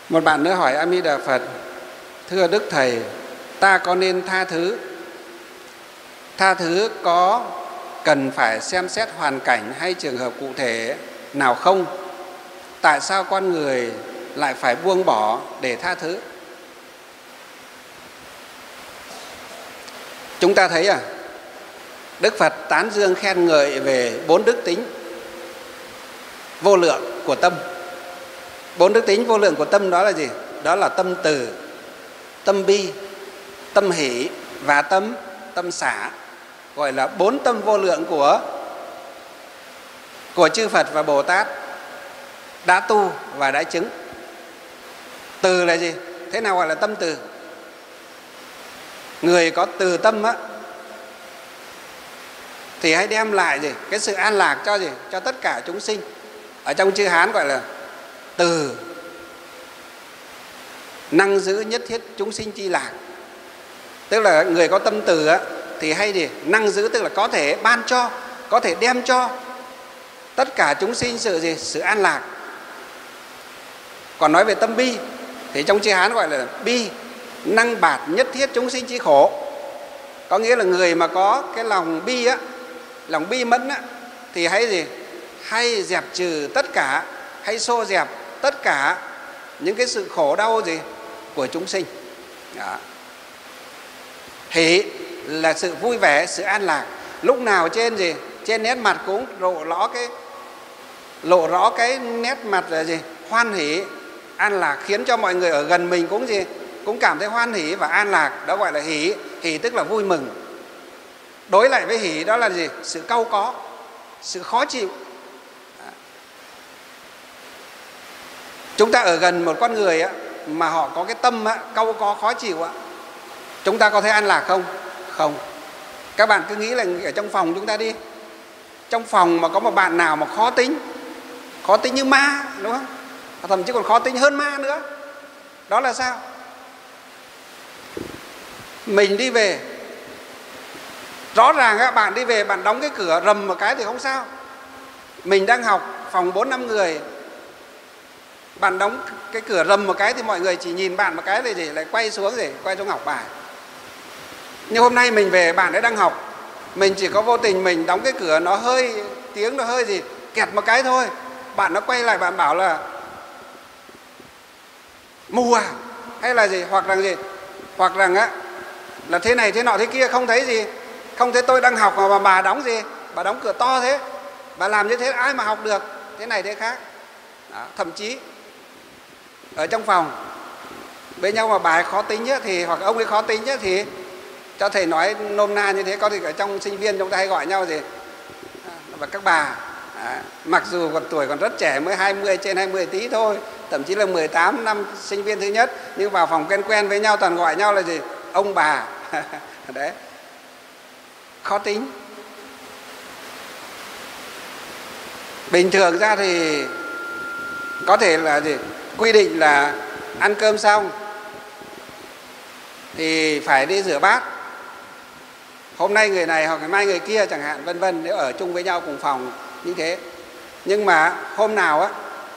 Một bạn nữa hỏi A Di Đà Phật: thưa Đức Thầy, ta có nên tha thứ? Tha thứ có cần phải xem xét hoàn cảnh hay trường hợp cụ thể nào không? Tại sao con người lại phải buông bỏ để tha thứ? Chúng ta thấy Đức Phật tán dương khen ngợi về 4 đức tính vô lượng của tâm. 4 đức tính vô lượng của tâm đó là gì? Đó là tâm từ, tâm bi, tâm hỷ và tâm xả. Gọi là 4 tâm vô lượng của chư Phật và Bồ Tát đã tu và đã chứng. Từ là gì? Thế nào gọi là tâm từ? Người có từ tâm thì hãy đem lại gì? Cái sự an lạc cho gì? Cho tất cả chúng sinh. Ở trong chữ Hán gọi là từ năng giữ nhất thiết chúng sinh chi lạc. Tức là người có tâm từ thì hay gì? Năng giữ, tức là có thể ban cho, có thể đem cho tất cả chúng sinh sự gì? Sự an lạc. Còn nói về tâm bi thì trong chữ Hán gọi là bi năng bạt nhất thiết chúng sinh chi khổ. Có nghĩa là người mà có cái lòng bi lòng bi mẫn thì hay gì? Hay dẹp trừ tất cả, hay xô dẹp tất cả những cái sự khổ đau gì của chúng sinh. Đó. Hỷ là sự vui vẻ, sự an lạc. Lúc nào trên gì? Trên nét mặt cũng lộ rõ cái nét mặt là gì? Hoan hỷ, an lạc, khiến cho mọi người ở gần mình cũng gì? Cũng cảm thấy hoan hỷ và an lạc. Đó gọi là hỷ. Hỷ tức là vui mừng. Đối lại với hỷ đó là gì? Sự cau có, sự khó chịu. Chúng ta ở gần một con người mà họ có cái tâm cau có, khó chịu chúng ta có thấy an lạc không? Không. Các bạn cứ nghĩ là ở trong phòng chúng ta đi, trong phòng mà có một bạn nào mà khó tính như ma, đúng không? Thậm chí còn khó tính hơn ma nữa. Đó là sao? Mình đi về, rõ ràng bạn đi về, bạn đóng cái cửa rầm một cái thì không sao. Mình đang học phòng 4-5 người, bạn đóng cái cửa rầm một cái thì mọi người chỉ nhìn bạn một cái thì lại quay xuống học bài. Nhưng hôm nay mình về, bạn ấy đang học, mình chỉ có vô tình mình đóng cái cửa, nó hơi tiếng nó hơi gì kẹt một cái thôi, bạn nó quay lại, bạn bảo là mù à, hay là gì, hoặc rằng gì, hoặc rằng là thế này thế nọ thế kia, không thấy gì, không thấy tôi đang học mà bà đóng gì, bà đóng cửa to thế, bà làm như thế ai mà học được, thế này thế khác. Đó, thậm chí ở trong phòng với nhau mà bà ấy khó tính thì, hoặc ông ấy khó tính thì cho thầy nói nôm na như thế, có thì ở trong sinh viên chúng ta hay gọi nhau gì và các bà, mặc dù còn tuổi còn rất trẻ, mới 20 trên 20 tí thôi, thậm chí là 18 năm sinh viên thứ nhất, nhưng vào phòng quen với nhau toàn gọi nhau là gì? Ông bà. Đấy, khó tính. Bình thường ra thì có thể là gì? Quy định là ăn cơm xong thì phải đi rửa bát. Hôm nay người này hoặc ngày mai người kia chẳng hạn, vân vân, nếu ở chung với nhau cùng phòng như thế. Nhưng mà hôm nào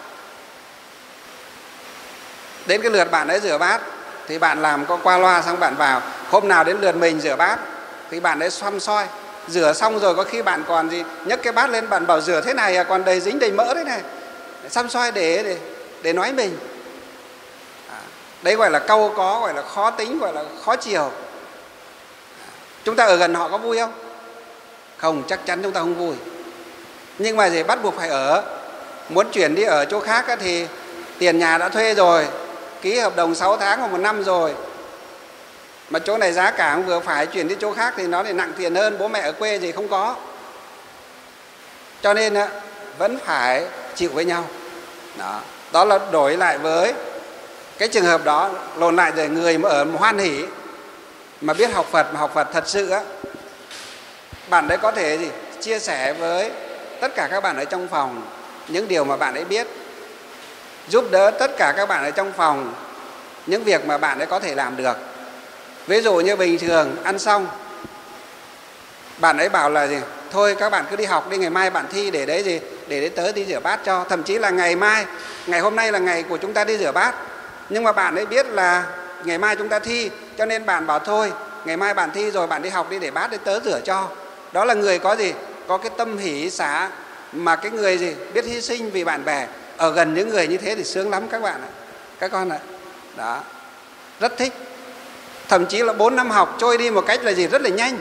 đến cái lượt bạn ấy rửa bát thì bạn làm có qua loa xong bạn vào. Hôm nào đến lượt mình rửa bát thì bạn ấy xăm soi. Rửa xong rồi có khi bạn còn gì nhấc cái bát lên, bạn bảo rửa thế này còn đầy dính đầy mỡ thế này, xăm soi để nói mình. Đấy gọi là cau có, gọi là khó tính, gọi là khó chiều. Chúng ta ở gần họ có vui không? Không, chắc chắn chúng ta không vui. Nhưng mà gì, bắt buộc phải ở. Muốn chuyển đi ở chỗ khác thì tiền nhà đã thuê rồi, ký hợp đồng 6 tháng hoặc 1 năm rồi, mà chỗ này giá cả không vừa phải, chuyển đi chỗ khác thì nó lại nặng tiền hơn, bố mẹ ở quê gì không có. Cho nên vẫn phải chịu với nhau. Đó là đổi lại với cái trường hợp đó, lồn lại rồi người mà ở hoan hỷ, mà biết học Phật, mà học Phật thật sự bạn đấy có thể gì chia sẻ với tất cả các bạn ở trong phòng những điều mà bạn ấy biết, giúp đỡ tất cả các bạn ở trong phòng những việc mà bạn ấy có thể làm được. Ví dụ như bình thường ăn xong, bạn ấy bảo là gì, thôi các bạn cứ đi học đi, ngày mai bạn thi, để đấy gì, để đấy tớ đi rửa bát cho. Thậm chí là ngày mai, ngày hôm nay là ngày của chúng ta đi rửa bát, Nhưng mà bạn ấy biết là ngày mai chúng ta thi, cho nên bạn bảo thôi, ngày mai bạn thi rồi bạn đi học đi để bát để tớ rửa cho. Đó là người có gì? Có cái tâm hỷ xả, mà cái người gì? Biết hy sinh vì bạn bè. Ở gần những người như thế thì sướng lắm các bạn ạ, các con ạ. Đó, rất thích. Thậm chí là 4 năm học trôi đi một cách là gì? Rất là nhanh.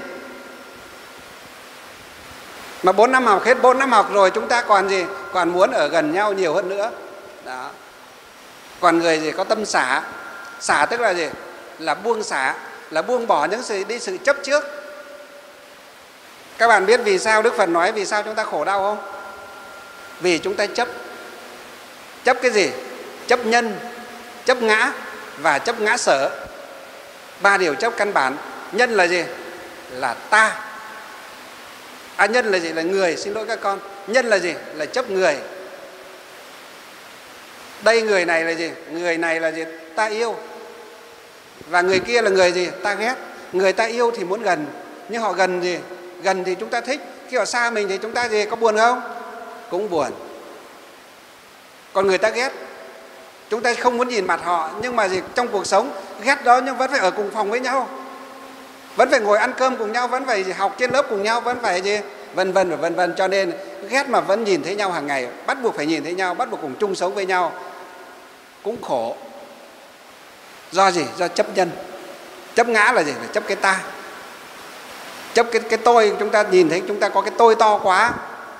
Mà 4 năm học, hết 4 năm học rồi chúng ta còn gì? Còn muốn ở gần nhau nhiều hơn nữa. Đó. Còn người gì có tâm xả. Xả tức là gì? Là buông xả, là buông bỏ những sự chấp trước. Các bạn biết vì sao Đức Phật nói vì sao chúng ta khổ đau không? Vì chúng ta chấp. Chấp cái gì? Chấp nhân, chấp ngã và chấp ngã sở. 3 điều chấp căn bản. Nhân là gì? Là ta. Nhân là gì? Là người, xin lỗi các con. Nhân là gì? Là chấp người. Đây người này là gì? Người này là gì? Ta yêu. Và người kia là người gì? Ta ghét. Người ta yêu thì muốn gần, nhưng họ gần gì? Gần thì chúng ta thích. Khi họ xa mình thì chúng ta gì? Có buồn không? Cũng buồn. Còn người ta ghét, chúng ta không muốn nhìn mặt họ, nhưng mà gì? Trong cuộc sống ghét đó nhưng vẫn phải ở cùng phòng với nhau, vẫn phải ngồi ăn cơm cùng nhau, vẫn phải học trên lớp cùng nhau, vẫn phải gì? Vân vân và vân vân. Cho nên ghét mà vẫn nhìn thấy nhau hàng ngày, bắt buộc phải nhìn thấy nhau, bắt buộc cùng chung sống với nhau, cũng khổ. Do gì? Do chấp nhân. Chấp ngã là gì? Là chấp cái ta. Chấp cái tôi. Chúng ta nhìn thấy chúng ta có cái tôi to quá.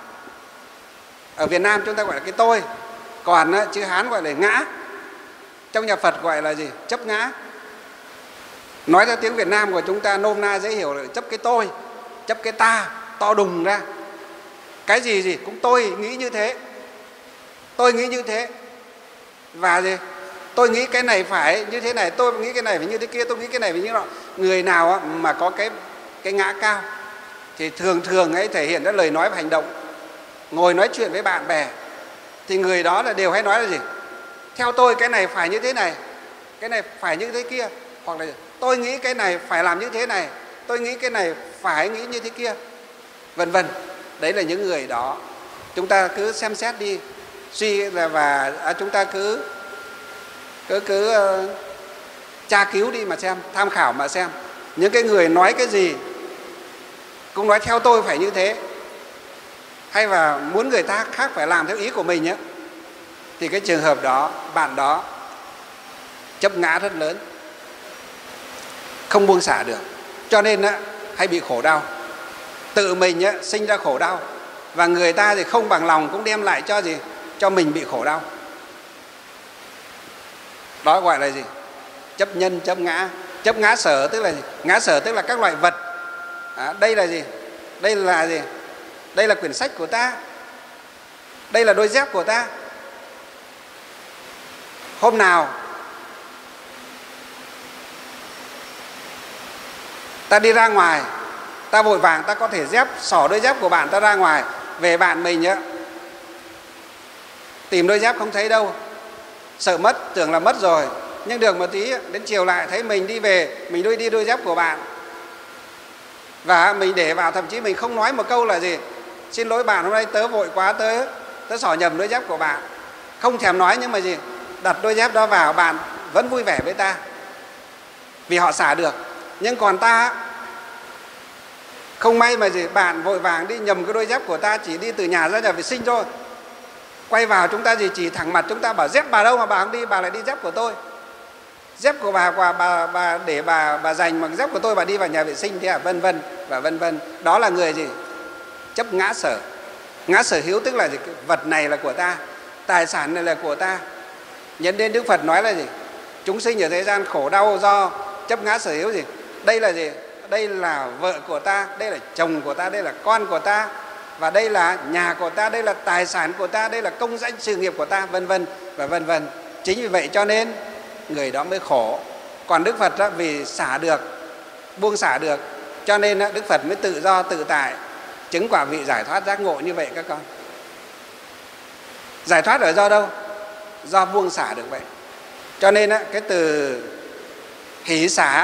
Ở Việt Nam chúng ta gọi là cái tôi, còn chữ Hán gọi là ngã. Trong nhà Phật gọi là gì? Chấp ngã. Nói ra tiếng Việt Nam của chúng ta nôm na dễ hiểu là chấp cái tôi, chấp cái ta to đùng ra. Cái gì cũng tôi nghĩ như thế, tôi nghĩ như thế. Và gì? Tôi nghĩ cái này phải như thế này, tôi nghĩ cái này phải như thế kia, tôi nghĩ cái này phải như thế nọ. Người nào mà có cái ngã cao thì thường ấy thể hiện ra lời nói và hành động. Ngồi nói chuyện với bạn bè thì người đó là đều hay nói là gì? Theo tôi cái này phải như thế này, cái này phải như thế kia. Hoặc là tôi nghĩ cái này phải làm như thế này, tôi nghĩ cái này phải nghĩ như thế kia, vân vân. Đấy là những người đó. Chúng ta cứ xem xét đi, suy là và chúng ta cứ tra cứu đi mà xem, tham khảo mà xem. Những cái người nói cái gì cũng nói theo tôi phải như thế, hay là muốn người ta khác phải làm theo ý của mình ấy, thì cái trường hợp đó, bạn đó chấp ngã rất lớn, không buông xả được. Cho nên hay bị khổ đau. Tự mình sinh ra khổ đau, và người ta thì không bằng lòng cũng đem lại cho gì? Cho mình bị khổ đau. Đó gọi là gì? Chấp nhân, chấp ngã. Chấp ngã sở tức là gì? Ngã sở tức là các loại vật. Đây là gì? Đây là gì? Đây là quyển sách của ta, đây là đôi dép của ta. Hôm nào ta đi ra ngoài, ta vội vàng, ta có thể xỏ đôi dép của bạn, ta ra ngoài, về bạn mình tìm đôi dép không thấy đâu, sợ mất, tưởng là mất rồi. Nhưng được một tí, đến chiều lại thấy mình đi về, mình đi đôi dép của bạn, và mình để vào, thậm chí mình không nói một câu là gì? Xin lỗi bạn, hôm nay tớ vội quá, tớ xỏ nhầm đôi dép của bạn. Không thèm nói, nhưng mà gì? Đặt đôi dép đó vào, bạn vẫn vui vẻ với ta, vì họ xả được. Nhưng còn ta không may mà gì? Bạn vội vàng đi nhầm cái đôi dép của ta, chỉ đi từ nhà ra nhà vệ sinh thôi, quay vào chúng ta gì? Chỉ thẳng mặt chúng ta bảo dép bà đâu mà bà không đi, bà lại đi dép của tôi. Dép của bà để bà dành, bằng dép của tôi bà đi vào nhà vệ sinh, thế à? Vân vân và vân vân. Đó là người gì? Chấp ngã sở. Ngã sở hữu tức là gì? Cái vật này là của ta, tài sản này là của ta. Nhân đến Đức Phật nói là gì? Chúng sinh ở thế gian khổ đau do chấp ngã sở hữu gì? Đây là gì? Đây là vợ của ta, đây là chồng của ta, đây là con của ta, và đây là nhà của ta, đây là tài sản của ta, đây là công danh sự nghiệp của ta, vân vân và vân vân. Chính vì vậy cho nên người đó mới khổ. Còn Đức Phật đó, vì xả được, buông xả được, cho nên Đức Phật mới tự do tự tại, chứng quả vị giải thoát giác ngộ như vậy các con. Giải thoát ở do đâu? Do buông xả được vậy. Cho nên cái từ hỷ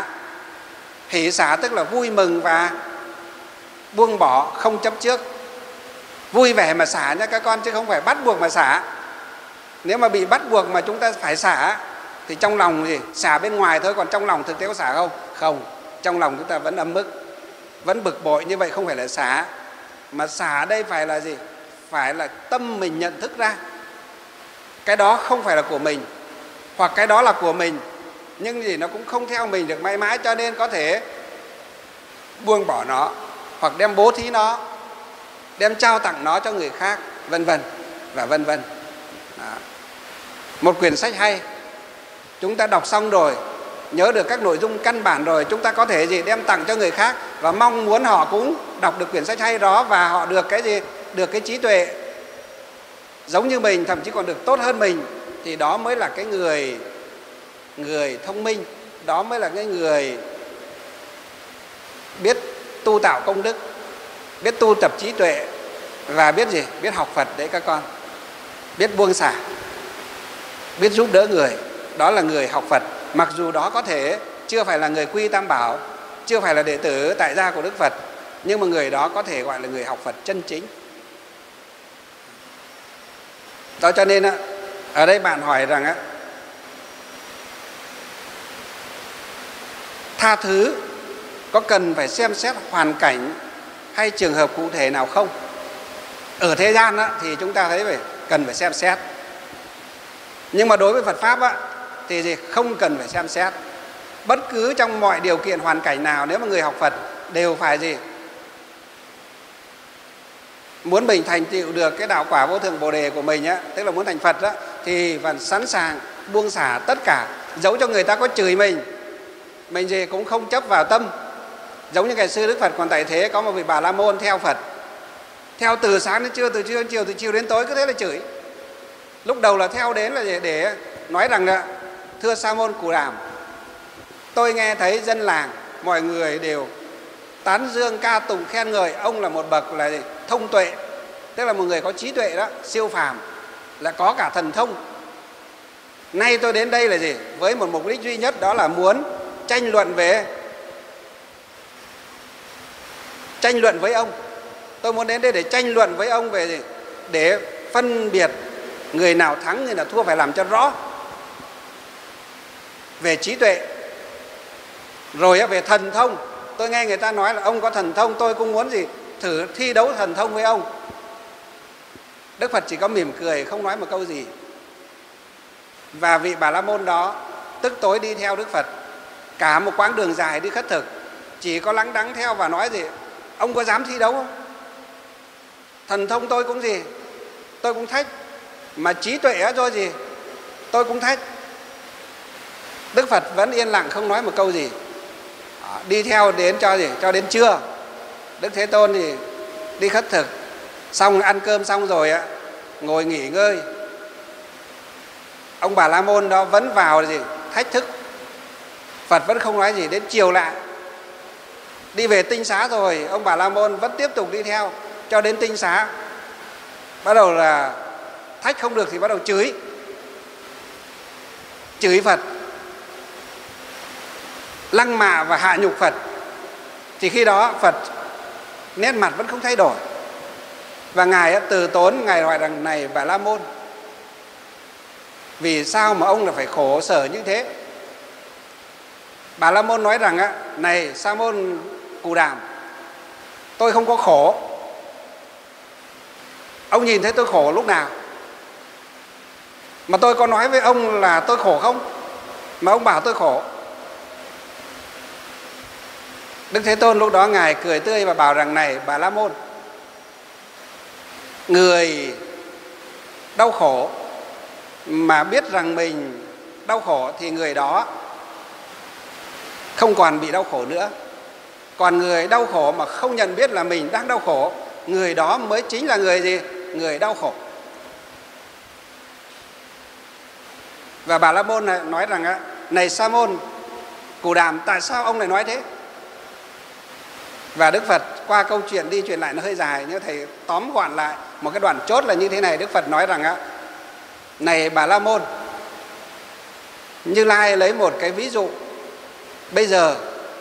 xả tức là vui mừng và buông bỏ, không chấp trước. Vui vẻ mà xả nha các con, chứ không phải bắt buộc mà xả. Nếu mà bị bắt buộc mà chúng ta phải xả thì trong lòng gì xả bên ngoài thôi, còn trong lòng thực tế có xả không? Không, trong lòng chúng ta vẫn ấm ức, vẫn bực bội, như vậy không phải là xả. Mà xả đây phải là gì? Phải là tâm mình nhận thức ra cái đó không phải là của mình, hoặc cái đó là của mình nhưng gì nó cũng không theo mình được mãi mãi, cho nên có thể buông bỏ nó, hoặc đem bố thí nó, đem trao tặng nó cho người khác, vân vân và vân vân. Một quyển sách hay, chúng ta đọc xong rồi, nhớ được các nội dung căn bản rồi, chúng ta có thể gì đem tặng cho người khác và mong muốn họ cũng đọc được quyển sách hay đó và họ được cái gì? Được cái trí tuệ giống như mình, thậm chí còn được tốt hơn mình, thì đó mới là cái người thông minh, đó mới là cái người biết tu tạo công đức, biết tu tập trí tuệ và biết gì? Biết học Phật đấy các con. Biết buông xả, biết giúp đỡ người, đó là người học Phật. Mặc dù đó có thể chưa phải là người quy Tam Bảo, chưa phải là đệ tử tại gia của Đức Phật, nhưng mà người đó có thể gọi là người học Phật chân chính. Đó cho nên ở đây bạn hỏi rằng tha thứ có cần phải xem xét hoàn cảnh hay trường hợp cụ thể nào không? Ở thế gian thì chúng ta thấy cần phải xem xét. Nhưng mà đối với Phật Pháp thì gì? Không cần phải xem xét. Bất cứ trong mọi điều kiện hoàn cảnh nào, nếu mà người học Phật đều phải gì? Muốn mình thành tựu được cái đạo quả vô thượng Bồ Đề của mình tức là muốn thành Phật thì phải sẵn sàng buông xả tất cả. Dẫu cho người ta có chửi mình gì cũng không chấp vào tâm. Giống như ngày xưa Đức Phật còn tại thế, có một vị Bà La Môn theo Phật, theo từ sáng đến trưa, từ trưa đến chiều, từ chiều đến tối, cứ thế là chửi. Lúc đầu là theo đến là để nói rằng thưa Sa môn Cù Đàm, tôi nghe thấy dân làng mọi người đều tán dương ca tụng khen ngợi ông là một bậc là thông tuệ, tức là một người có trí tuệ đó, siêu phàm, là có cả thần thông. Nay tôi đến đây là gì? Với một mục đích duy nhất, đó là muốn tranh luận với ông. Tôi muốn đến đây để tranh luận với ông về gì? Để phân biệt người nào thắng, người nào thua, phải làm cho rõ về trí tuệ. Rồi về thần thông, tôi nghe người ta nói là ông có thần thông, tôi cũng muốn gì? Thử thi đấu thần thông với ông. Đức Phật chỉ có mỉm cười, không nói một câu gì. Và vị Bà La Môn đó tức tối đi theo Đức Phật cả một quãng đường dài đi khất thực, chỉ có lắng đắng theo và nói gì? Ông có dám thi đấu không? Thần thông tôi cũng gì? Tôi cũng thách. Mà trí tuệ rồi gì? Tôi cũng thách. Đức Phật vẫn yên lặng không nói một câu gì. Đi theo đến cho gì? Cho đến trưa. Đức Thế Tôn thì đi khất thực, xong ăn cơm xong rồi ngồi nghỉ ngơi. Ông Bà La Môn đó vẫn vào gì? Thách thức. Phật vẫn không nói gì. Đến chiều lại đi về Tinh Xá rồi, ông Bà La Môn vẫn tiếp tục đi theo cho đến Tinh Xá. Bắt đầu là thách không được thì bắt đầu chửi Phật, lăng mạ và hạ nhục Phật. Thì khi đó Phật nét mặt vẫn không thay đổi, và Ngài từ tốn, Ngài hỏi rằng: này Bà La Môn, vì sao mà ông là phải khổ sở như thế? Bà La Môn nói rằng này Sa môn Cù Đàm, tôi không có khổ. Ông nhìn thấy tôi khổ lúc nào? Mà tôi có nói với ông là tôi khổ không? Mà ông bảo tôi khổ. Đức Thế Tôn lúc đó Ngài cười tươi và bảo rằng: này Bà La Môn, người đau khổ mà biết rằng mình đau khổ thì người đó không còn bị đau khổ nữa. Còn người đau khổ mà không nhận biết là mình đang đau khổ, người đó mới chính là người gì? Người đau khổ. Và Bà La Môn nói rằng: này Sa môn Cù Đàm, tại sao ông lại nói thế? Và Đức Phật qua câu chuyện đi chuyện lại nó hơi dài, nhưng thầy tóm gọn lại một cái đoạn chốt là như thế này. Đức Phật nói rằng: này Bà La Môn, Như Lai lấy một cái ví dụ. Bây giờ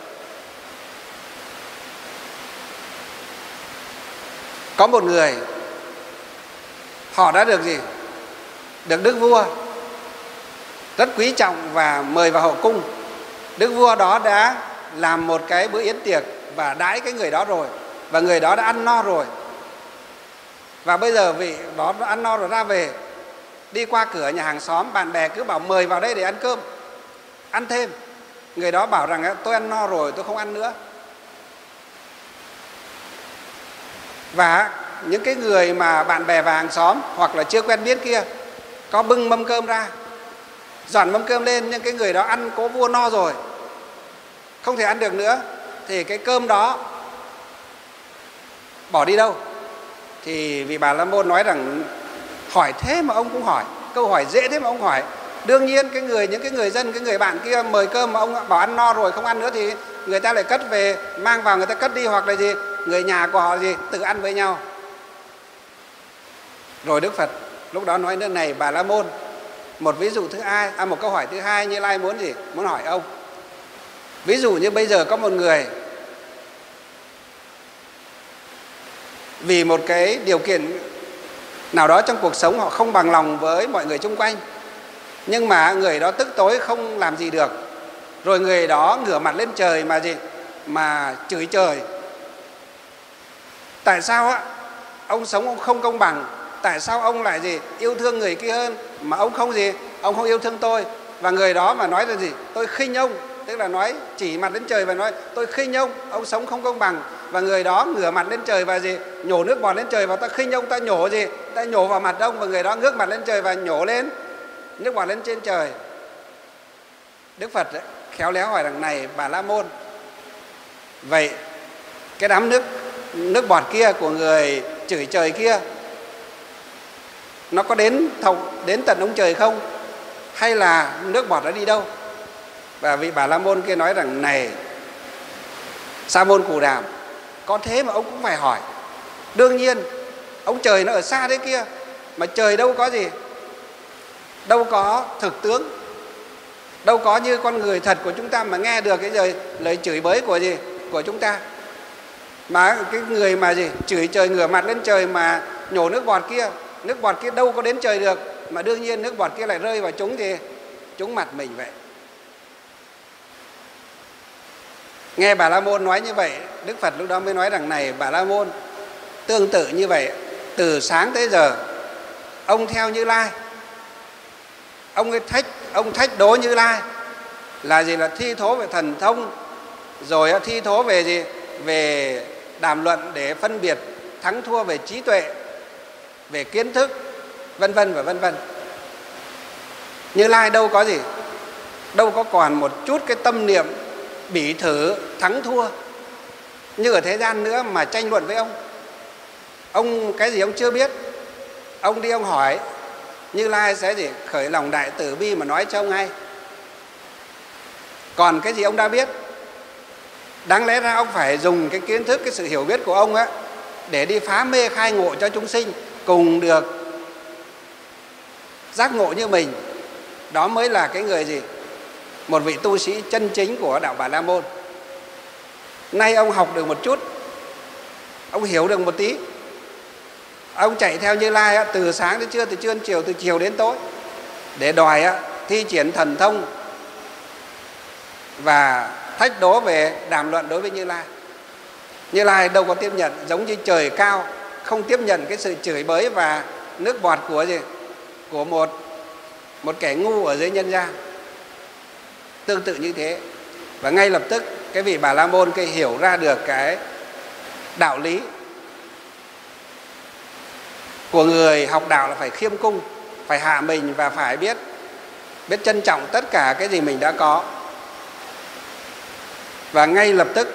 có một người, họ đã được gì? Được đức vua, rất quý trọng và mời vào hậu cung. Đức vua đó đã làm một cái bữa yến tiệc và đãi cái người đó rồi, và người đó đã ăn no rồi. Và bây giờ vị đó ăn no rồi ra về, đi qua cửa nhà hàng xóm, bạn bè cứ bảo mời vào đây để ăn cơm, ăn thêm. Người đó bảo rằng tôi ăn no rồi, tôi không ăn nữa. Và những cái người mà bạn bè và hàng xóm hoặc là chưa quen biết kia có bưng mâm cơm ra, dọn mâm cơm lên, nhưng cái người đó ăn cố vua no rồi, không thể ăn được nữa, thì cái cơm đó bỏ đi đâu? Thì vị Bà La Môn nói rằng hỏi thế mà ông cũng hỏi, câu hỏi dễ thế mà ông hỏi. Đương nhiên những cái người dân, cái người bạn kia mời cơm mà ông bảo ăn no rồi không ăn nữa thì người ta lại cất về, mang vào người ta cất đi, hoặc là gì người nhà của họ gì tự ăn với nhau. Rồi Đức Phật lúc đó nói nước này Bà La Môn, một ví dụ thứ hai, một câu hỏi thứ hai Như Lai muốn gì? Muốn hỏi ông. Ví dụ như bây giờ có một người vì một cái điều kiện nào đó trong cuộc sống họ không bằng lòng với mọi người xung quanh, nhưng mà người đó tức tối không làm gì được, rồi người đó ngửa mặt lên trời mà gì? Mà chửi trời. Tại sao ông sống ông không công bằng? Tại sao ông lại gì? Yêu thương người kia hơn mà ông không gì? Ông không yêu thương tôi. Và người đó mà nói là gì? Tôi khinh ông, tức là nói chỉ mặt lên trời và nói tôi khinh ông sống không công bằng. Và người đó ngửa mặt lên trời và gì? Nhổ nước bọt lên trời và ta khinh ông, ta nhổ gì? Ta nhổ vào mặt ông, và người đó ngước mặt lên trời và nhổ lên nước bọt lên trên trời. Đức Phật khéo léo hỏi rằng này Bà La Môn, vậy cái đám nước bọt kia của người chửi trời kia nó có đến tận ông trời không? Hay là nước bọt đã đi đâu? Và vị Bà La Môn kia nói rằng này Sa môn Cù Đàm, có thế mà ông cũng phải hỏi. Đương nhiên ông trời nó ở xa thế kia, mà trời đâu có gì, đâu có thực tướng, đâu có như con người thật của chúng ta mà nghe được cái lời chửi bới của chúng ta. Mà cái người mà gì chửi trời ngửa mặt lên trời mà nhổ nước bọt kia đâu có đến trời được, mà đương nhiên nước bọt kia lại rơi vào chúng mặt mình vậy. Nghe Bà La Môn nói như vậy, Đức Phật lúc đó mới nói rằng này Bà La Môn, tương tự như vậy, từ sáng tới giờ ông theo Như Lai, ông thách đố Như Lai là gì? Là thi thố về thần thông, rồi thi thố về gì? Về đàm luận để phân biệt thắng thua, về trí tuệ, về kiến thức, vân vân và vân vân. Như Lai đâu có gì, đâu có còn một chút cái tâm niệm bỉ thử thắng thua như ở thế gian nữa mà tranh luận với ông. Ông cái gì ông chưa biết, ông đi ông hỏi, Như Lai sẽ gì? Khởi lòng đại từ bi mà nói cho ông hay. Còn cái gì ông đã biết, đáng lẽ ra ông phải dùng cái kiến thức, cái sự hiểu biết của ông để đi phá mê khai ngộ cho chúng sinh cùng được giác ngộ như mình. Đó mới là cái người gì? Một vị tu sĩ chân chính của đạo Bà La Môn. Nay ông học được một chút, ông hiểu được một tí, ông chạy theo Như Lai từ sáng đến trưa, từ trưa đến chiều, từ chiều đến tối, để đòi thi triển thần thông và thách đố về đàm luận đối với Như Lai. Như Lai đâu có tiếp nhận, giống như trời cao không tiếp nhận cái sự chửi bới và nước bọt của một kẻ ngu ở dưới nhân gian. Tương tự như thế. Và ngay lập tức cái vị Bà La Môn kia hiểu ra được cái đạo lý của người học đạo là phải khiêm cung, phải hạ mình và phải biết trân trọng tất cả cái gì mình đã có. Và ngay lập tức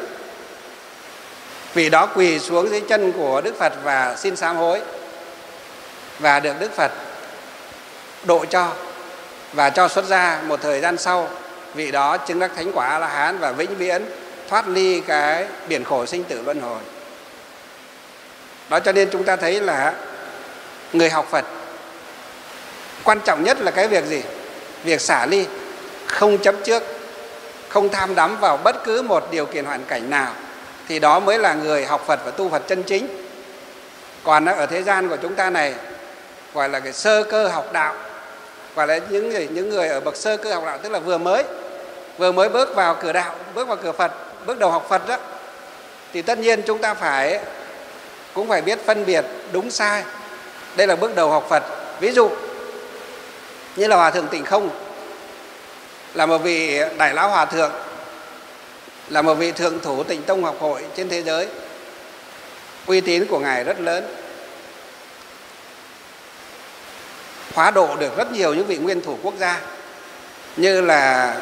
vị đó quỳ xuống dưới chân của Đức Phật và xin sám hối, và được Đức Phật độ cho và cho xuất gia. Một thời gian sau, vị đó chứng đắc thánh quả A-la-hán và vĩnh viễn thoát ly cái biển khổ sinh tử luân hồi. Đó, cho nên chúng ta thấy là người học Phật quan trọng nhất là cái việc gì? Việc xả ly, không chấp trước, không tham đắm vào bất cứ một điều kiện hoàn cảnh nào, thì đó mới là người học Phật và tu Phật chân chính. Còn ở thế gian của chúng ta này gọi là cái sơ cơ học đạo, gọi là những người ở bậc sơ cơ học đạo, tức là vừa mới bước vào cửa đạo, bước vào cửa Phật, bước đầu học Phật đó, thì tất nhiên chúng ta cũng phải biết phân biệt đúng sai. Đây là bước đầu học Phật. Ví dụ như là Hòa thượng Tịnh Không, là một vị Đại Lão Hòa thượng, là một vị thượng thủ Tịnh Tông học hội trên thế giới, uy tín của ngài rất lớn, hóa độ được rất nhiều những vị nguyên thủ quốc gia, như là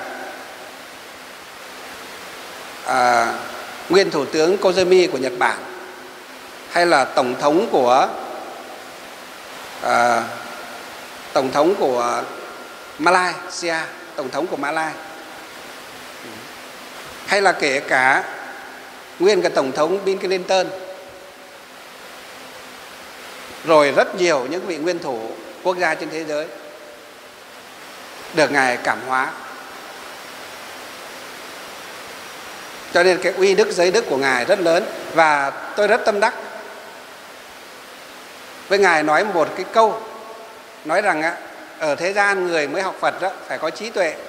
nguyên thủ tướng Koizumi của Nhật Bản, hay là tổng thống của Malaysia, tổng thống của Malai, hay là kể cả nguyên cả tổng thống Bill Clinton, rồi rất nhiều những vị nguyên thủ quốc gia trên thế giới được ngài cảm hóa. Cho nên cái uy đức giới đức của ngài rất lớn, và tôi rất tâm đắc với ngài nói một cái câu, nói rằng ở thế gian người mới học Phật đó phải có trí tuệ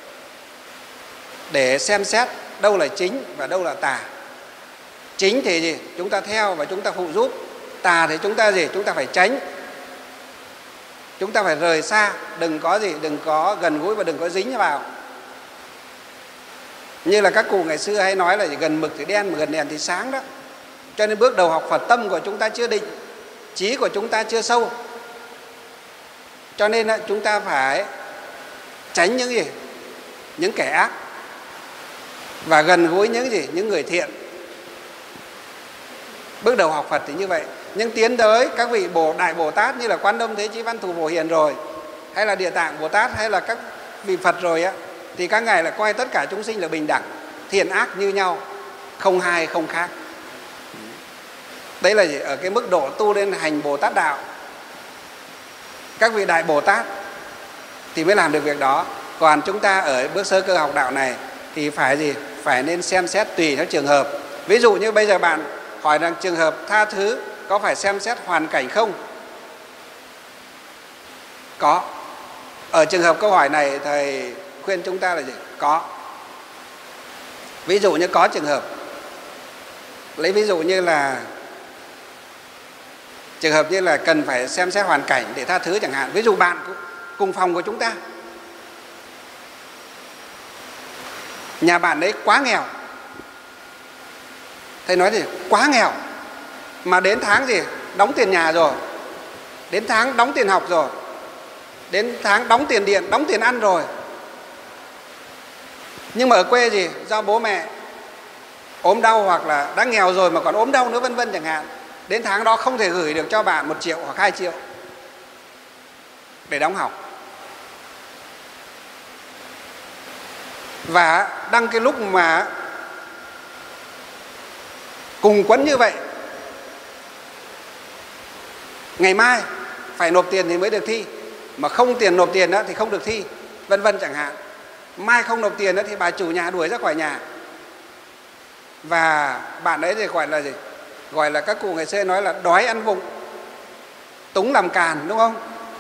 để xem xét đâu là chính và đâu là tà. Chính thì gì? Chúng ta theo và chúng ta phụ giúp. Tà thì chúng ta gì? Chúng ta phải tránh. Chúng ta phải rời xa, đừng có gần gũi và đừng có dính vào. Như là các cụ ngày xưa hay nói là gần mực thì đen mà gần đèn thì sáng đó. Cho nên bước đầu học Phật, tâm của chúng ta chưa định, trí của chúng ta chưa sâu. Cho nên chúng ta phải tránh những kẻ ác và gần gũi những người thiện. Bước đầu học Phật thì như vậy. Nhưng tiến tới các vị Đại Bồ Tát như là Quan Âm Thế Chí Văn Thù Phổ Hiền rồi, hay là Địa Tạng Bồ Tát, hay là các vị Phật rồi thì các ngài là coi tất cả chúng sinh là bình đẳng, thiện ác như nhau, không hai không khác. Đấy là ở cái mức độ tu lên hành Bồ Tát đạo. Các vị Đại Bồ Tát thì mới làm được việc đó. Còn chúng ta ở bước sơ cơ học đạo này thì phải nên xem xét tùy theo trường hợp. Ví dụ như bây giờ bạn hỏi rằng trường hợp tha thứ có phải xem xét hoàn cảnh không? Có. Ở trường hợp câu hỏi này thầy khuyên chúng ta là gì? Có. Ví dụ như có trường hợp, lấy ví dụ như là trường hợp như là cần phải xem xét hoàn cảnh để tha thứ chẳng hạn. Ví dụ bạn cùng phòng của chúng ta, nhà bạn đấy quá nghèo, thầy nói gì? Quá nghèo, mà đến tháng đóng tiền nhà rồi, đến tháng đóng tiền học rồi, đến tháng đóng tiền điện, đóng tiền ăn rồi. Nhưng mà ở quê do bố mẹ ốm đau, hoặc là đã nghèo rồi mà còn ốm đau nữa, vân vân chẳng hạn, đến tháng đó không thể gửi được cho bạn 1 triệu hoặc 2 triệu để đóng học. Và đăng cái lúc mà cùng quấn như vậy, ngày mai phải nộp tiền thì mới được thi, mà không tiền nộp tiền đó thì không được thi, vân vân chẳng hạn. Mai không nộp tiền đó thì bà chủ nhà đuổi ra khỏi nhà. Và bạn ấy thì gọi là gì? Gọi là các cụ ngày xưa nói là đói ăn vụng, túng làm càn, đúng không?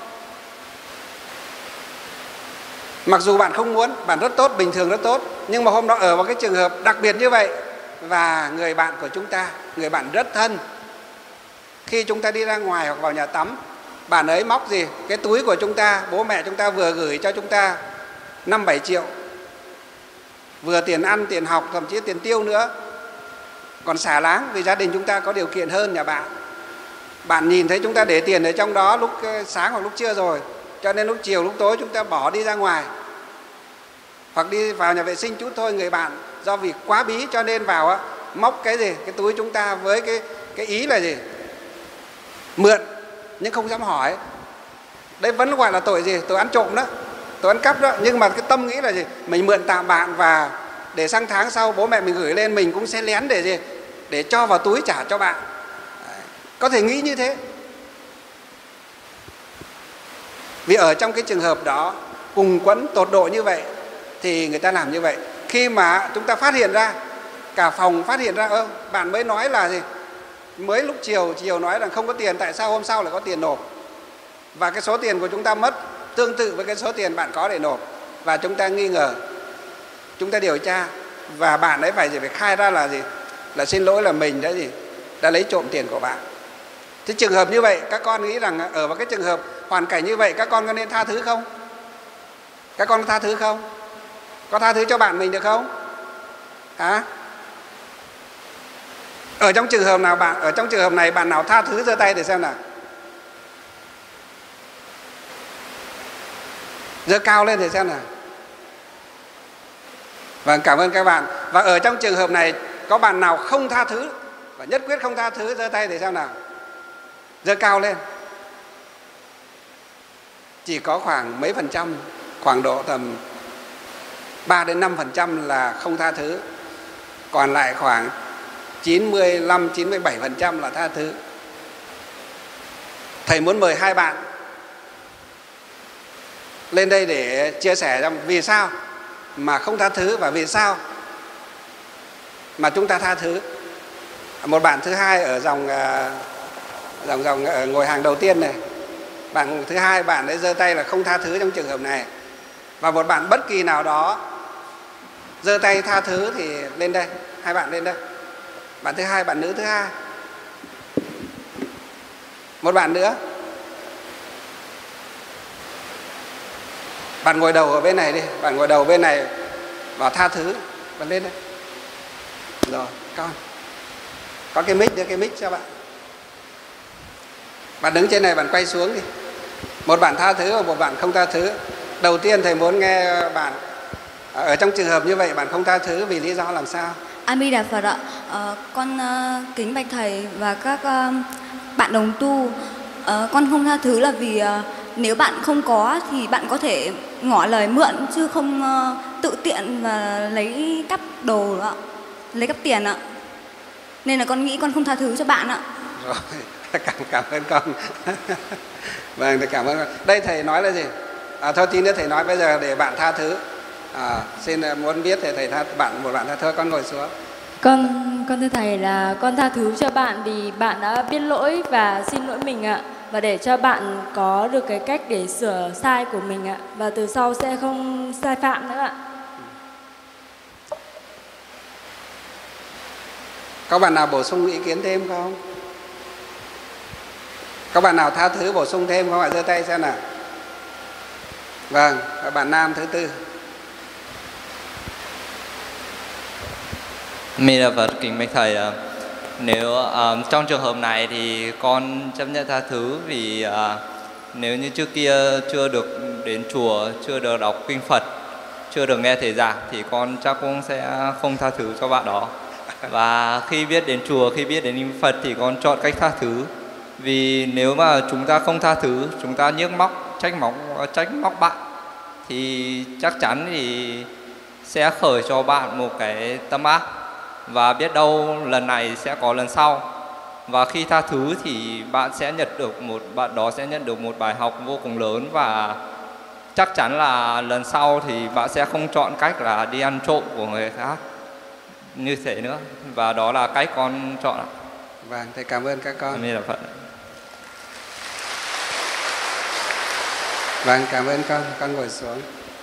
Mặc dù bạn không muốn, bạn rất tốt, bình thường rất tốt, nhưng mà hôm đó ở vào cái trường hợp đặc biệt như vậy, và người bạn của chúng ta, người bạn rất thân, khi chúng ta đi ra ngoài hoặc vào nhà tắm, bạn ấy móc cái túi của chúng ta, bố mẹ chúng ta vừa gửi cho chúng ta 5-7 triệu, vừa tiền ăn, tiền học, thậm chí tiền tiêu nữa, còn xả láng vì gia đình chúng ta có điều kiện hơn nhà bạn. Bạn nhìn thấy chúng ta để tiền ở trong đó lúc sáng hoặc lúc trưa rồi, cho nên lúc chiều lúc tối chúng ta bỏ đi ra ngoài hoặc đi vào nhà vệ sinh chút thôi. Người bạn do vì quá bí cho nên vào móc cái túi chúng ta với cái ý là mượn, nhưng không dám hỏi. Đấy vẫn gọi là tội tội ăn trộm đó, tội ăn cắp đó. Nhưng mà cái tâm nghĩ là mình mượn tạm bạn, và để sang tháng sau bố mẹ mình gửi lên mình cũng sẽ lén để cho vào túi trả cho bạn. Đấy, có thể nghĩ như thế. Vì ở trong cái trường hợp đó cùng quẫn tột độ như vậy thì người ta làm như vậy. Khi mà chúng ta phát hiện ra, cả phòng phát hiện ra, bạn mới nói là mới lúc chiều nói rằng không có tiền, tại sao hôm sau lại có tiền nộp, và cái số tiền của chúng ta mất tương tự với cái số tiền bạn có để nộp, và chúng ta nghi ngờ, chúng ta điều tra, và bạn ấy phải khai ra là gì? Là xin lỗi, là mình đã lấy trộm tiền của bạn. Thế trường hợp như vậy, các con nghĩ rằng ở vào cái trường hợp hoàn cảnh như vậy, các con có nên tha thứ không? Các con có tha thứ không? Có tha thứ cho bạn mình được không? Hả? Ở trong trường hợp này bạn nào tha thứ giơ tay để xem nào. Giơ cao lên để xem nào. Vâng, cảm ơn các bạn. Và ở trong trường hợp này có bạn nào không tha thứ và nhất quyết không tha thứ, giơ tay để xem nào. Giơ cao lên. Chỉ có khoảng mấy phần trăm, khoảng độ tầm 3 đến 5% là không tha thứ. Còn lại khoảng 95-97% là tha thứ. Thầy muốn mời hai bạn lên đây để chia sẻ rằng vì sao mà không tha thứ và vì sao mà chúng ta tha thứ. Một bạn thứ hai ở dòng ngồi hàng đầu tiên này, bạn thứ hai, bạn ấy giơ tay là không tha thứ trong trường hợp này. Và một bạn bất kỳ nào đó giơ tay tha thứ thì lên đây, hai bạn lên đây. Bạn thứ hai, bạn nữ thứ hai. Một bạn nữa. Bạn ngồi đầu ở bên này đi, bạn ngồi đầu bên này và tha thứ, bạn lên đây. Rồi, con. Có cái mic, đưa cái mic cho bạn. Bạn đứng trên này, bạn quay xuống đi. Một bạn tha thứ và một bạn không tha thứ. Đầu tiên thầy muốn nghe bạn ở trong trường hợp như vậy bạn không tha thứ vì lý do làm sao? A Di Đà Phật ạ. Con kính bạch thầy và các bạn đồng tu. Con không tha thứ là vì nếu bạn không có thì bạn có thể ngỏ lời mượn chứ không tự tiện và lấy cắp đồ ạ, lấy cắp tiền ạ. Nên là con nghĩ con không tha thứ cho bạn ạ. Rồi, cảm ơn con. Vâng, cảm ơn con. Đây thầy nói là gì? Thôi tí nữa thầy nói, bây giờ để bạn tha thứ. Xin muốn biết thì thầy một bạn tha thứ, con ngồi xuống. Con thưa thầy là con tha thứ cho bạn vì bạn đã biết lỗi và xin lỗi mình ạ. Và để cho bạn có được cái cách để sửa sai của mình ạ. Và từ sau sẽ không sai phạm nữa ạ. Có bạn nào bổ sung ý kiến thêm không? Có bạn nào tha thứ bổ sung thêm không ạ? Giơ tay xem nào. Vâng, bạn nam thứ tư. Mình là Phật, kính bạch thầy. Nếu trong trường hợp này thì con chấp nhận tha thứ vì nếu như trước kia chưa được đến chùa, chưa được đọc kinh Phật, chưa được nghe thầy giảng thì con chắc cũng sẽ không tha thứ cho bạn đó. Và khi biết đến chùa, khi biết đến kinh Phật thì con chọn cách tha thứ. Vì nếu mà chúng ta không tha thứ, chúng ta nhiếc móc, trách móc bạn thì chắc chắn thì sẽ khởi cho bạn một cái tâm ác. Và biết đâu lần này sẽ có lần sau. Và khi tha thứ thì bạn đó sẽ nhận được một bài học vô cùng lớn. Và chắc chắn là lần sau thì bạn sẽ không chọn cách là đi ăn trộm của người khác như thế nữa. Và đó là cách con chọn ạ. Vâng, thầy cảm ơn các con. Mình là Phật. Vâng, cảm ơn con ngồi xuống.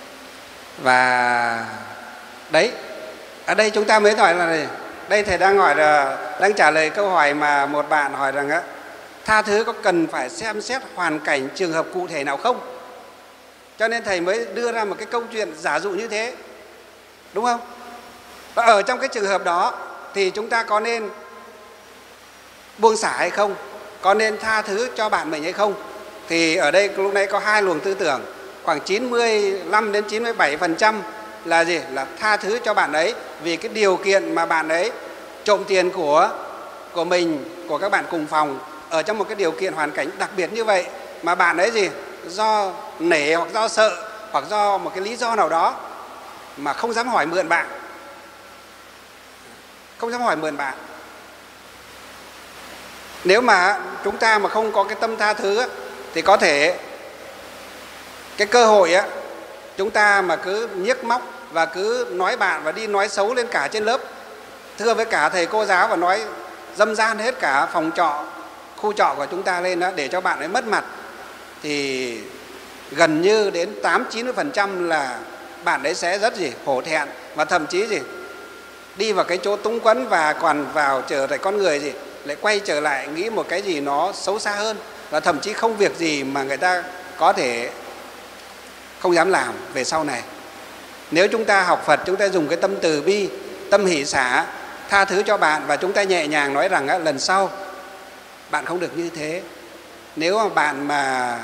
Và đấy, ở đây chúng ta mới hỏi là này, đây thầy đang trả lời câu hỏi mà một bạn hỏi rằng tha thứ có cần phải xem xét hoàn cảnh trường hợp cụ thể nào không? Cho nên thầy mới đưa ra một cái câu chuyện giả dụ như thế, đúng không? Và ở trong cái trường hợp đó thì chúng ta có nên buông xả hay không? Có nên tha thứ cho bạn mình hay không? Thì ở đây lúc nãy có hai luồng tư tưởng, khoảng 95 đến 97% là gì? Là tha thứ cho bạn ấy vì cái điều kiện mà bạn ấy trộm tiền của mình, của các bạn cùng phòng ở trong một cái điều kiện hoàn cảnh đặc biệt như vậy, mà bạn ấy gì? Do nể hoặc do sợ hoặc do một cái lý do nào đó mà không dám hỏi mượn bạn. Không dám hỏi mượn bạn. Nếu mà chúng ta mà không có cái tâm tha thứ thì có thể cái cơ hội chúng ta mà cứ nhiếc móc và cứ nói bạn và đi nói xấu lên cả trên lớp, thưa với cả thầy cô giáo và nói dâm gian hết cả phòng trọ, khu trọ của chúng ta lên đó để cho bạn ấy mất mặt, thì gần như đến 80-90% là bạn ấy sẽ rất hổ thẹn, và thậm chí đi vào cái chỗ túng quẫn và còn vào trở lại con người lại quay trở lại nghĩ một cái gì nó xấu xa hơn, và thậm chí không việc gì mà người ta có thể không dám làm về sau này. Nếu chúng ta học Phật, chúng ta dùng cái tâm từ bi, tâm hỷ xả, tha thứ cho bạn, và chúng ta nhẹ nhàng nói rằng lần sau bạn không được như thế. Nếu mà bạn mà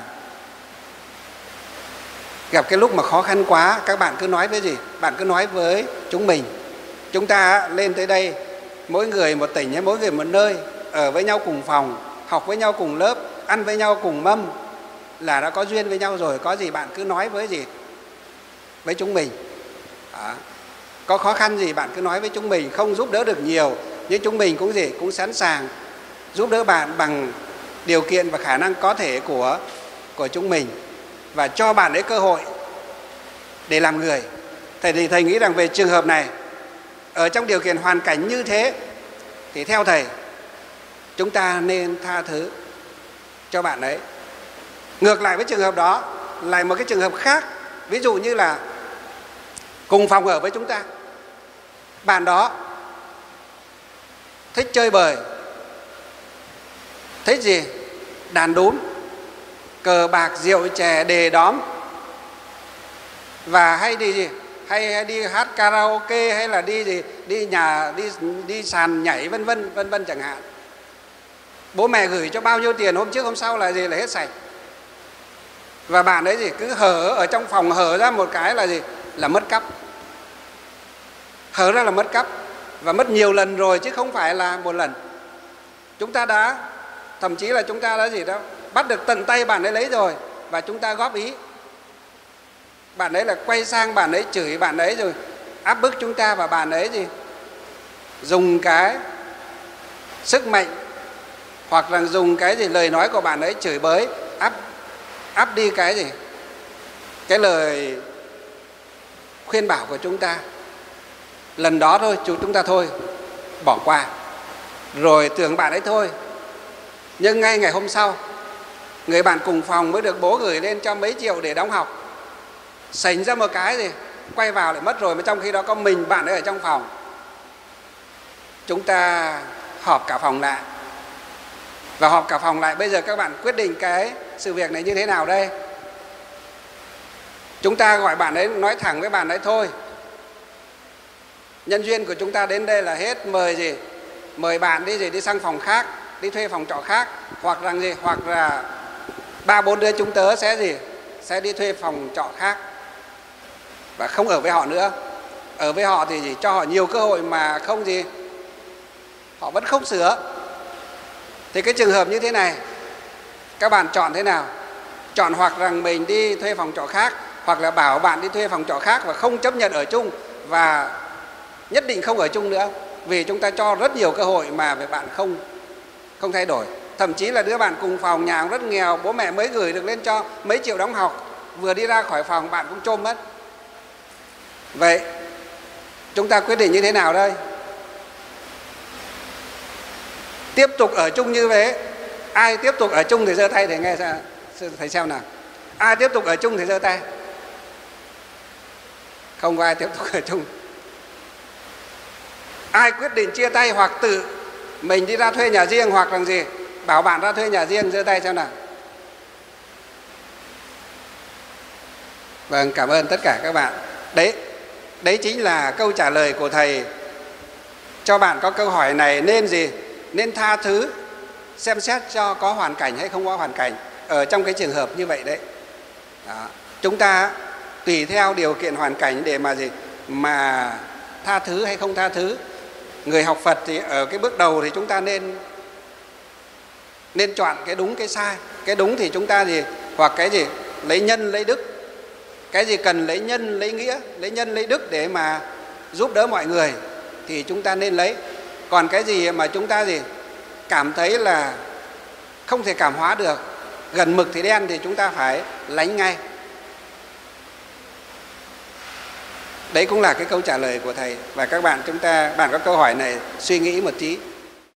gặp cái lúc mà khó khăn quá, các bạn cứ nói với bạn cứ nói với chúng mình. Chúng ta lên tới đây, mỗi người một tỉnh hay mỗi người một nơi, ở với nhau cùng phòng, học với nhau cùng lớp, ăn với nhau cùng mâm là đã có duyên với nhau rồi. Có gì bạn cứ nói với chúng mình. Đó. Có khó khăn gì bạn cứ nói với chúng mình. Không giúp đỡ được nhiều, nhưng chúng mình cũng sẵn sàng giúp đỡ bạn bằng điều kiện và khả năng có thể của chúng mình, và cho bạn ấy cơ hội để làm người. Thầy nghĩ rằng về trường hợp này, ở trong điều kiện hoàn cảnh như thế, thì theo thầy, chúng ta nên tha thứ cho bạn ấy. Ngược lại với trường hợp đó, lại một cái trường hợp khác, ví dụ như là cùng phòng ở với chúng ta, bạn đó thích chơi bời, thích đàn đúm, cờ bạc, rượu chè, đề đóm, và hay đi hay đi hát karaoke, hay là đi sàn nhảy vân vân chẳng hạn. Bố mẹ gửi cho bao nhiêu tiền, hôm trước hôm sau là hết sạch. Và bạn ấy cứ hở ở trong phòng, hở ra một cái là mất cắp. Hở ra là mất cắp, và mất nhiều lần rồi chứ không phải là một lần. Chúng ta đã, thậm chí là chúng ta đã bắt được tận tay bạn ấy lấy rồi, và chúng ta góp ý. Bạn ấy là quay sang, bạn ấy chửi bạn ấy rồi áp bức chúng ta, và bạn ấy dùng cái sức mạnh, hoặc là dùng cái lời nói của bạn ấy chửi bới, áp đi cái lời khuyên bảo của chúng ta. Lần đó thôi, chúng ta thôi, bỏ qua, rồi tưởng bạn ấy thôi. Nhưng ngay ngày hôm sau, người bạn cùng phòng mới được bố gửi lên cho mấy triệu để đóng học, sành ra một cái quay vào lại mất rồi, mà trong khi đó có mình bạn ấy ở trong phòng. Chúng ta họp cả phòng lại, và họp cả phòng lại, bây giờ các bạn quyết định cái sự việc này như thế nào đây? Chúng ta gọi bạn ấy, nói thẳng với bạn ấy thôi, nhân duyên của chúng ta đến đây là hết, mời bạn đi sang phòng khác, đi thuê phòng trọ khác, hoặc là 3-4 đứa chúng tớ sẽ đi thuê phòng trọ khác và không ở với họ nữa. Ở với họ thì cho họ nhiều cơ hội mà không họ vẫn không sửa. Thì cái trường hợp như thế này, các bạn chọn thế nào? Chọn hoặc rằng mình đi thuê phòng trọ khác, hoặc là bảo bạn đi thuê phòng trọ khác và không chấp nhận ở chung, và nhất định không ở chung nữa, vì chúng ta cho rất nhiều cơ hội mà về bạn không thay đổi. Thậm chí là đứa bạn cùng phòng, nhà cũng rất nghèo, bố mẹ mới gửi được lên cho mấy triệu đóng học, vừa đi ra khỏi phòng bạn cũng chôm mất. Vậy chúng ta quyết định như thế nào đây? Tiếp tục ở chung như thế. Ai tiếp tục ở chung thì giơ tay để nghe thầy xem nào. Ai tiếp tục ở chung thì giơ tay. Không có ai tiếp tục ở chung. Ai quyết định chia tay hoặc tự mình đi ra thuê nhà riêng, hoặc là bảo bạn ra thuê nhà riêng, giơ tay xem nào. Vâng, cảm ơn tất cả các bạn. Đấy chính là câu trả lời của thầy cho bạn có câu hỏi này. Nên tha thứ, xem xét cho có hoàn cảnh hay không có hoàn cảnh ở trong cái trường hợp như vậy đấy. Đó. Chúng ta tùy theo điều kiện hoàn cảnh để mà tha thứ hay không tha thứ. Người học Phật thì ở cái bước đầu thì chúng ta nên chọn cái đúng cái sai. Cái đúng thì chúng ta hoặc cái lấy nhân lấy đức. Cái gì cần lấy nhân lấy nghĩa, lấy nhân lấy đức để mà giúp đỡ mọi người thì chúng ta nên lấy. Còn cái gì mà chúng ta cảm thấy là không thể cảm hóa được, gần mực thì đen, thì chúng ta phải lánh ngay. Đấy cũng là cái câu trả lời của thầy. Và các bạn, bạn có câu hỏi này suy nghĩ một tí.